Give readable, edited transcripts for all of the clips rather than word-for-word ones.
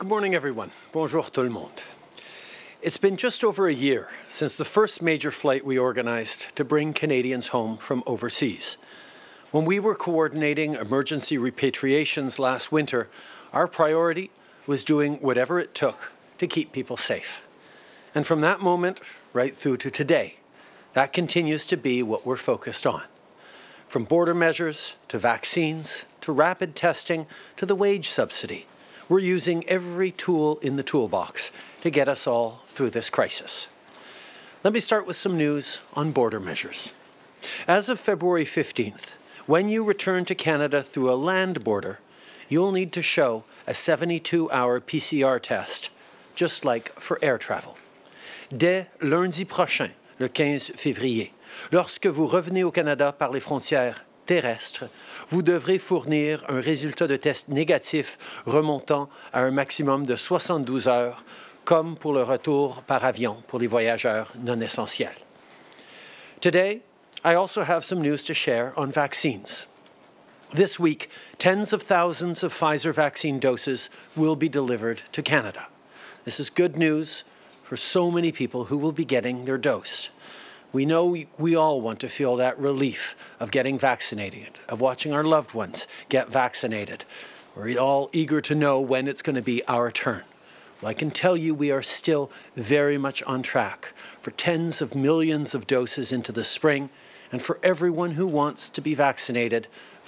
Good morning, everyone. Bonjour tout le monde. It's been just over a year since the first major flight we organized to bring Canadians home from overseas. When we were coordinating emergency repatriations last winter, our priority was doing whatever it took to keep people safe. And from that moment right through to today, that continues to be what we're focused on. From border measures to vaccines to rapid testing to the wage subsidy, we're using every tool in the toolbox to get us all through this crisis. Let me start with some news on border measures. As of February 15th, when you return to Canada through a land border, you'll need to show a 72-hour PCR test, just like for air travel. Dès lundi prochain, le 15 février, lorsque vous revenez au Canada par les frontières terrestres, vous devrez fournir un résultat de test négatif remontant à un maximum de 72 heures, comme pour le retour par avion pour les voyageurs non essentiels. Today, I also have some news to share on vaccines. This week, tens of thousands of Pfizer vaccine doses will be delivered to Canada. This is good news for so many people who will be getting their dose. We know we all want to feel that relief of getting vaccinated, of watching our loved ones get vaccinated. We're all eager to know when it's going to be our turn. Well, I can tell you we are still very much on track for tens of millions of doses into the spring, and for everyone who wants to be vaccinated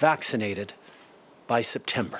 by September.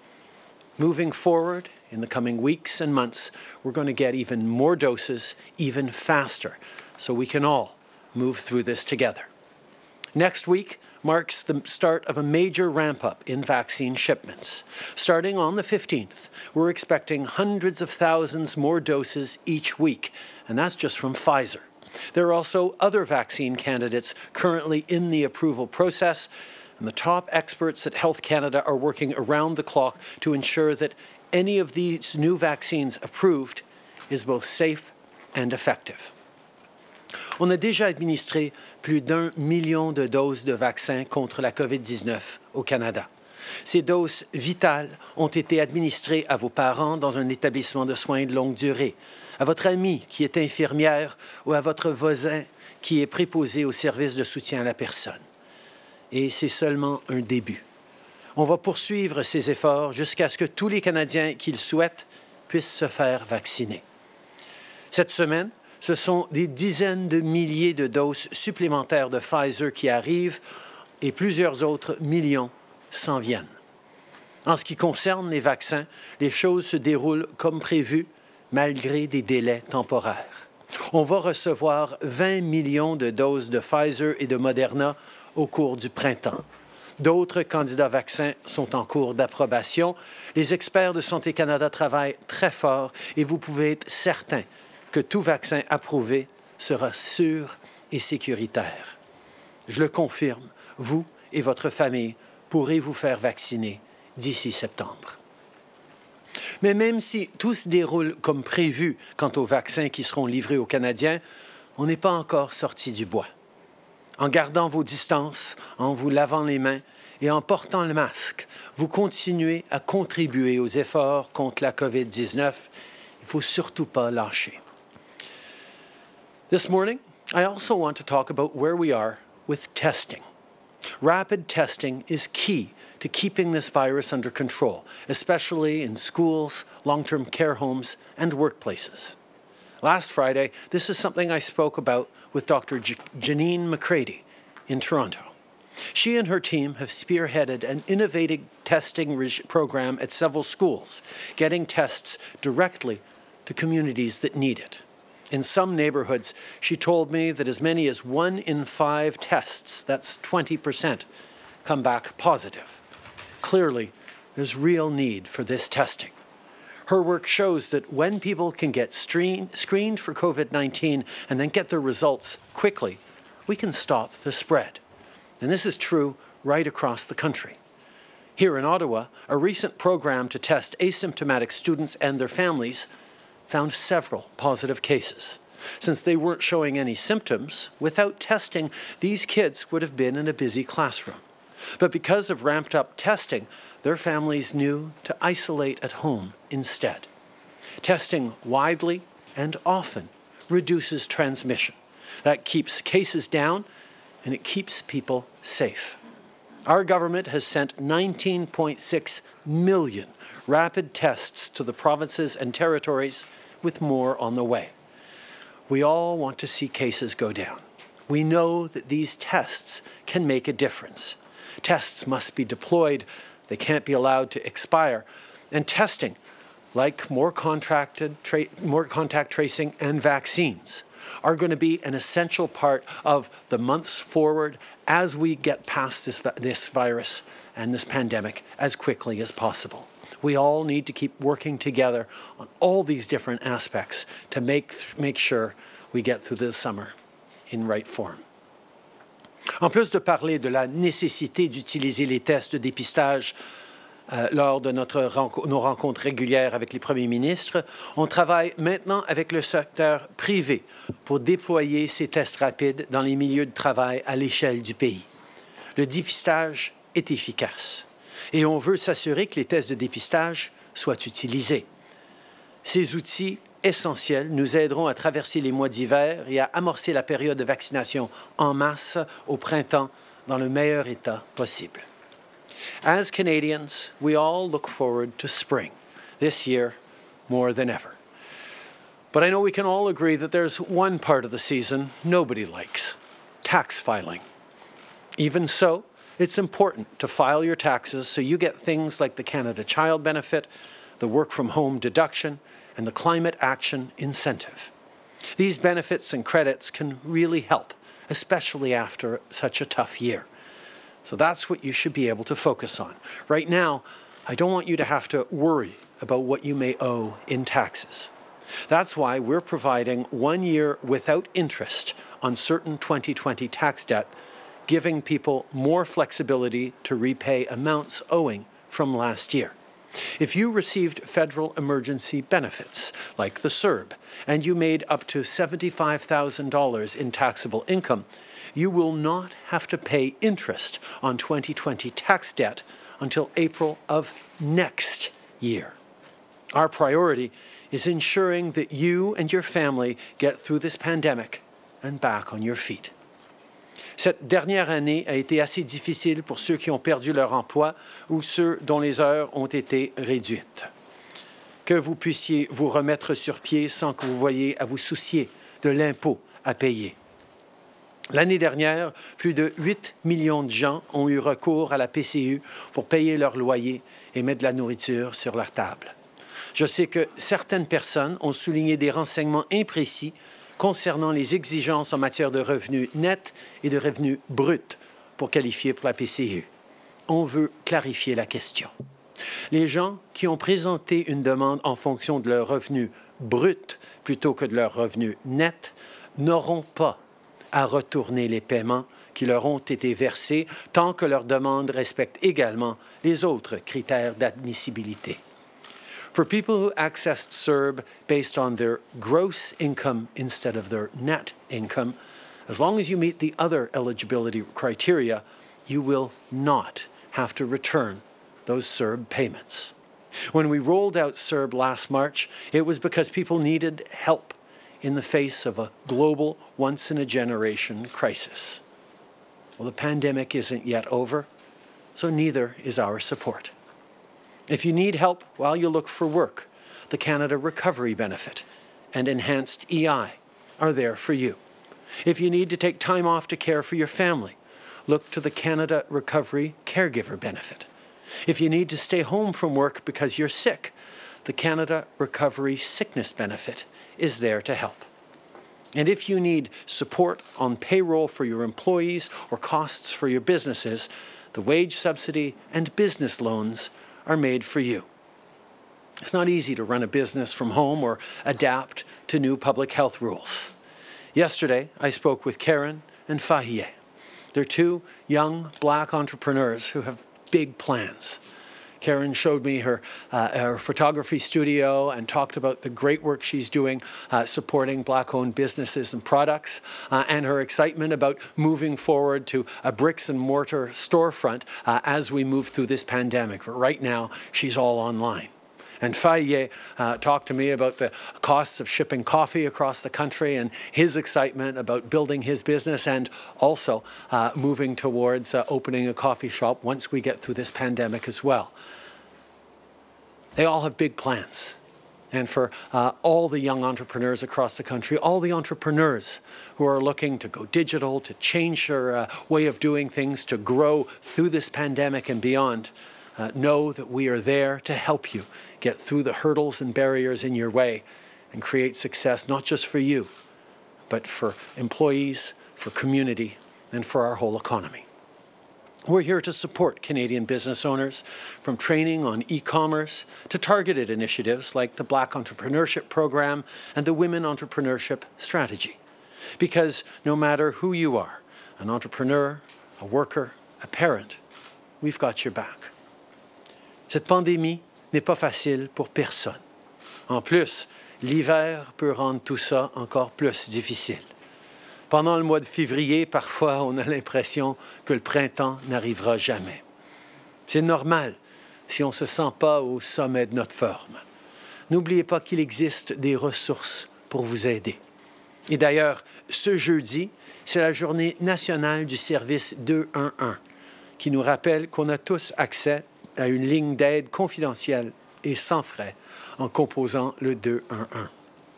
Moving forward, in the coming weeks and months, we're going to get even more doses, even faster, so we can all move through this together. Next week marks the start of a major ramp-up in vaccine shipments. Starting on the 15th, we're expecting hundreds of thousands more doses each week, and that's just from Pfizer. There are also other vaccine candidates currently in the approval process, and the top experts at Health Canada are working around the clock to ensure that any of these new vaccines approved is both safe and effective. On a déjà administré plus d'1 million de doses de vaccins contre la COVID-19 au Canada. Ces doses vitales ont été administrées à vos parents dans un établissement de soins de longue durée, à votre amie qui est infirmière ou à votre voisin qui est préposé au service de soutien à la personne. Et c'est seulement un début. On va poursuivre ces efforts jusqu'à ce que tous les Canadiens qui le souhaitent puissent se faire vacciner. Cette semaine, ce sont des dizaines de milliers de doses supplémentaires de Pfizer qui arrivent et plusieurs autres millions s'en viennent. En ce qui concerne les vaccins, les choses se déroulent comme prévu, malgré des délais temporaires. On va recevoir 20 millions de doses de Pfizer et de Moderna au cours du printemps. D'autres candidats vaccins sont en cours d'approbation. Les experts de Santé Canada travaillent très fort et vous pouvez être certain que tout vaccin approuvé sera sûr et sécuritaire. Je le confirme, vous et votre famille pourrez vous faire vacciner d'ici septembre. Mais même si tout se déroule comme prévu quant aux vaccins qui seront livrés aux Canadiens, on n'est pas encore sorti du bois. En gardant vos distances, en vous lavant les mains et en portant le masque, vous continuez à contribuer aux efforts contre la COVID-19. Il ne faut surtout pas lâcher. This morning, I also want to talk about where we are with testing. Rapid testing is key to keeping this virus under control, especially in schools, long-term care homes, and workplaces. Last Friday, this is something I spoke about with Dr. Janine McCready in Toronto. She and her team have spearheaded an innovative testing program at several schools, getting tests directly to communities that need it. In some neighborhoods, she told me that as many as 1 in 5 tests, that's 20%, come back positive. Clearly, there's real need for this testing. Her work shows that when people can get screened for COVID-19 and then get their results quickly, we can stop the spread. And this is true right across the country. Here in Ottawa, a recent program to test asymptomatic students and their families found several positive cases. Since they weren't showing any symptoms, without testing, these kids would have been in a busy classroom. But because of ramped-up testing, their families knew to isolate at home instead. Testing widely and often reduces transmission. That keeps cases down and it keeps people safe. Our government has sent 19.6 million rapid tests to the provinces and territories, with more on the way. We all want to see cases go down. We know that these tests can make a difference. Tests must be deployed. They can't be allowed to expire. And testing, like more contact tracing and vaccines, are going to be an essential part of the months forward as we get past this virus and this pandemic as quickly as possible. We all need to keep working together on all these different aspects to make sure we get through the summer in right form. En plus de parler de la nécessité d'utiliser les tests de dépistage lors de nos rencontres régulières avec les premiers ministres, on travaille maintenant avec le secteur privé pour déployer ces tests rapides dans les milieux de travail à l'échelle du pays. Le dépistage est efficace et on veut s'assurer que les tests de dépistage soient utilisés. Ces outils essentiels nous aideront à traverser les mois d'hiver et à amorcer la période de vaccination en masse au printemps dans le meilleur état possible. As Canadians, we all look forward to spring, this year more than ever. But I know we can all agree that there's one part of the season nobody likes: tax filing. Even so, it's important to file your taxes so you get things like the Canada Child Benefit, the Work From Home deduction, and the Climate Action Incentive. These benefits and credits can really help, especially after such a tough year. So that's what you should be able to focus on. Right now, I don't want you to have to worry about what you may owe in taxes. That's why we're providing 1 year without interest on certain 2020 tax debt, giving people more flexibility to repay amounts owing from last year. If you received federal emergency benefits, like the CERB, and you made up to $75,000 in taxable income, you will not have to pay interest on 2020 tax debt until April of next year. Our priority is ensuring that you and your family get through this pandemic and back on your feet. Cette dernière année a été assez difficile pour ceux qui ont perdu leur emploi ou ceux dont les heures ont été réduites. Que vous puissiez vous remettre sur pied sans que vous voyiez à vous soucier de l'impôt à payer. L'année dernière, plus de 8 millions de gens ont eu recours à la PCU pour payer leur loyer et mettre de la nourriture sur leur table. Je sais que certaines personnes ont souligné des renseignements imprécis concernant les exigences en matière de revenus nets et de revenus bruts pour qualifier pour la PCU. On veut clarifier la question. Les gens qui ont présenté une demande en fonction de leur revenu brut plutôt que de leur revenu net n'auront pas à retourner les paiements qui leur ont été versés tant que leur demande respecte également les autres critères d'admissibilité. For people who accessed CERB based on their gross income instead of their net income, as long as you meet the other eligibility criteria, you will not have to return those CERB payments. When we rolled out CERB last March, it was because people needed help in the face of a global, once-in-a-generation crisis. Well, the pandemic isn't yet over, so neither is our support. If you need help while you look for work, the Canada Recovery Benefit and Enhanced EI are there for you. If you need to take time off to care for your family, look to the Canada Recovery Caregiver Benefit. If you need to stay home from work because you're sick, the Canada Recovery Sickness Benefit is there to help. And if you need support on payroll for your employees or costs for your businesses, the wage subsidy and business loans are made for you. It's not easy to run a business from home or adapt to new public health rules. Yesterday, I spoke with Karen and Fahie. They're two young Black entrepreneurs who have big plans. Karen showed me her photography studio and talked about the great work she's doing supporting Black-owned businesses and products and her excitement about moving forward to a bricks-and-mortar storefront as we move through this pandemic. But right now, she's all online. And Faye talked to me about the costs of shipping coffee across the country and his excitement about building his business and also moving towards opening a coffee shop once we get through this pandemic as well. They all have big plans. And for all the young entrepreneurs across the country, all the entrepreneurs who are looking to go digital, to change their way of doing things, to grow through this pandemic and beyond, know that we are there to help you get through the hurdles and barriers in your way and create success, not just for you, but for employees, for community, and for our whole economy. We're here to support Canadian business owners, from training on e-commerce to targeted initiatives like the Black Entrepreneurship Program and the Women Entrepreneurship Strategy. Because no matter who you are, an entrepreneur, a worker, a parent, we've got your back. Cette pandémie n'est pas facile pour personne. En plus, l'hiver peut rendre tout ça encore plus difficile. Pendant le mois de février, parfois, on a l'impression que le printemps n'arrivera jamais. C'est normal si on ne se sent pas au sommet de notre forme. N'oubliez pas qu'il existe des ressources pour vous aider. Et d'ailleurs, ce jeudi, c'est la journée nationale du service 211, qui nous rappelle qu'on a tous accès à une ligne d'aide confidentielle et sans frais en composant le 211.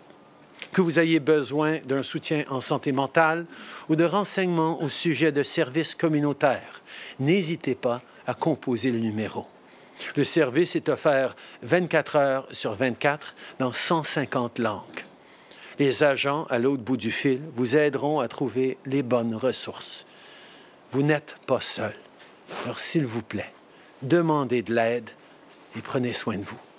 Que vous ayez besoin d'un soutien en santé mentale ou de renseignements au sujet de services communautaires, n'hésitez pas à composer le numéro. Le service est offert 24 heures sur 24 dans 150 langues. Les agents à l'autre bout du fil vous aideront à trouver les bonnes ressources. Vous n'êtes pas seul. Alors, s'il vous plaît, demandez de l'aide et prenez soin de vous.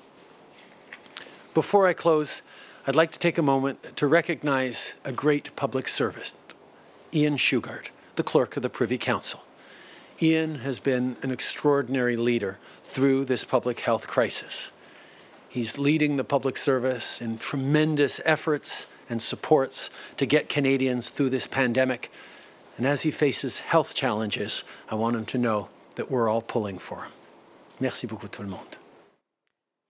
Before I close, I'd like to take a moment to recognize a great public servant, Ian Shugart, the Clerk of the Privy Council. Ian has been an extraordinary leader through this public health crisis. He's leading the public service in tremendous efforts and supports to get Canadians through this pandemic. And as he faces health challenges, I want him to know that we're all pulling for him. Merci beaucoup tout le monde.